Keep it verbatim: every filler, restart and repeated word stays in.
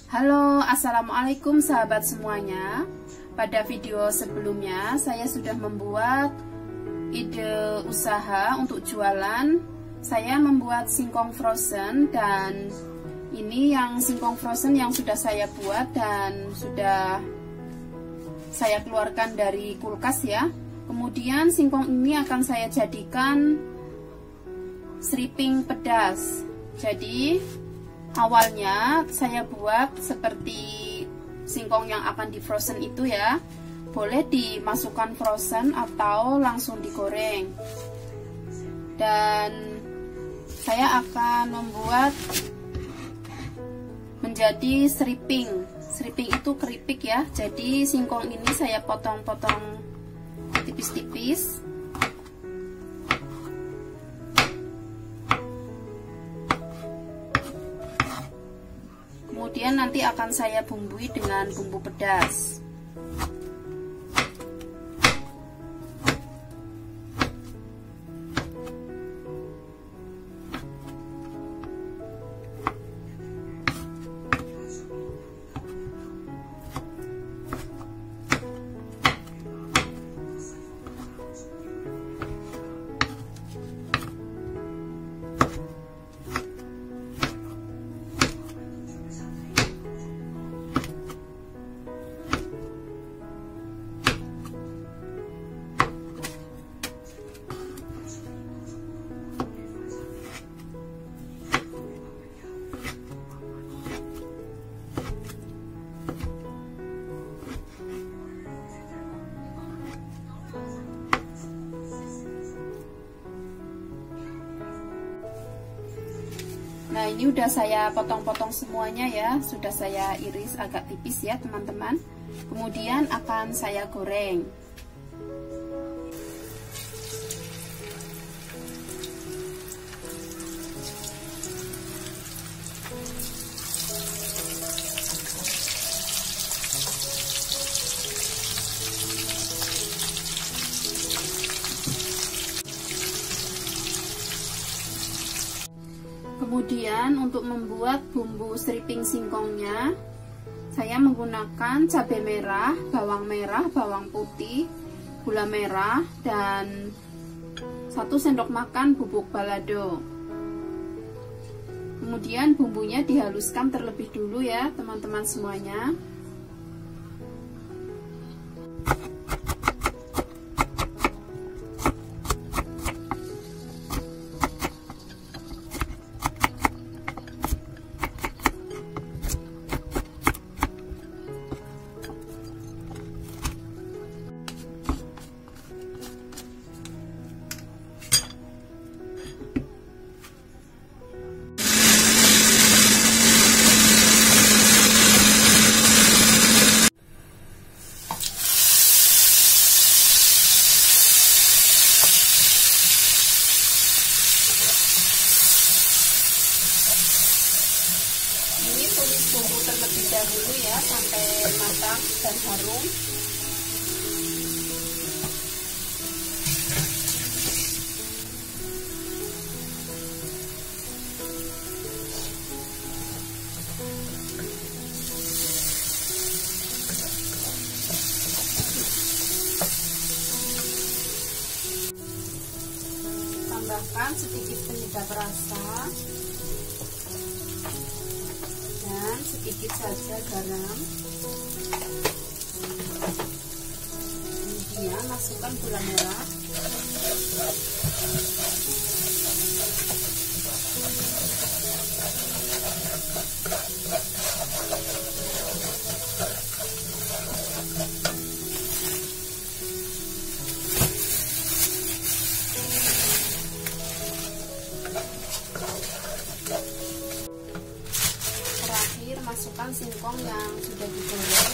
Halo, assalamualaikum sahabat semuanya. Pada video sebelumnya saya sudah membuat ide usaha untuk jualan. Saya membuat singkong frozen, dan ini yang singkong frozen yang sudah saya buat dan sudah saya keluarkan dari kulkas ya. Kemudian singkong ini akan saya jadikan seriping pedas. Jadi awalnya saya buat seperti singkong yang akan di frozen itu ya. Boleh dimasukkan frozen atau langsung digoreng. Dan saya akan membuat menjadi seriping. Seriping itu keripik ya. Jadi singkong ini saya potong-potong tipis-tipis. Kemudian nanti akan saya bumbui dengan bumbu pedas. Nah, ini udah saya potong-potong semuanya ya. Sudah saya iris agak tipis ya teman-teman. Kemudian akan saya goreng. Kemudian untuk membuat bumbu seriping singkongnya, saya menggunakan cabai merah, bawang merah, bawang putih, gula merah, dan satu sendok makan bubuk balado. Kemudian bumbunya dihaluskan terlebih dulu ya teman-teman semuanya. Tumis bumbu terlebih dahulu ya sampai matang dan harum. Tambahkan sedikit penyedap rasa dan sedikit saja garam. Kemudian masukkan gula merah. Masukkan singkong yang sudah digoreng.